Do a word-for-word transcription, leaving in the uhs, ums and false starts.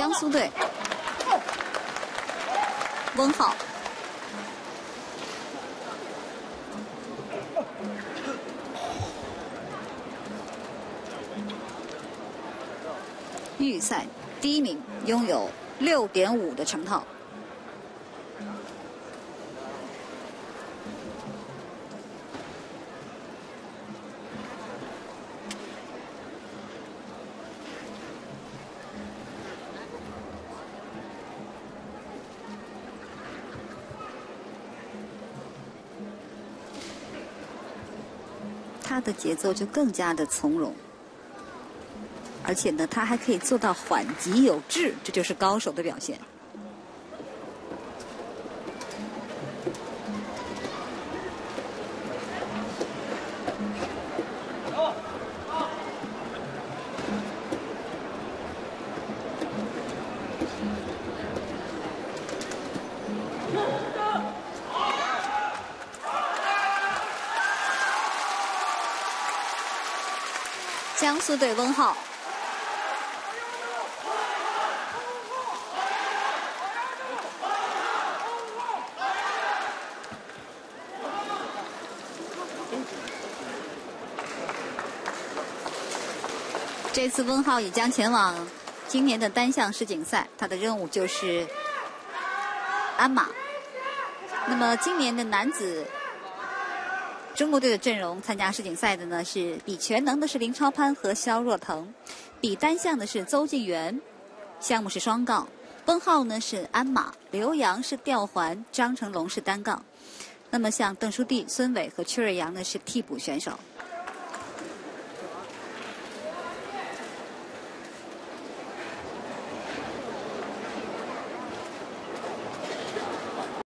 江苏队温浩。预赛第一名，拥有六点五的成套。他的节奏就更加的从容。 而且呢，他还可以做到缓急有致，这就是高手的表现。江苏队温浩。 这次温浩也将前往今年的单项世锦赛，他的任务就是鞍马。那么今年的男子中国队的阵容参加世锦赛的呢是比全能的是林超攀和肖若腾，比单项的是邹敬源，项目是双杠。温浩呢是鞍马，刘洋是吊环，张成龙是单杠。那么像邓书弟、孙伟和曲瑞阳呢是替补选手。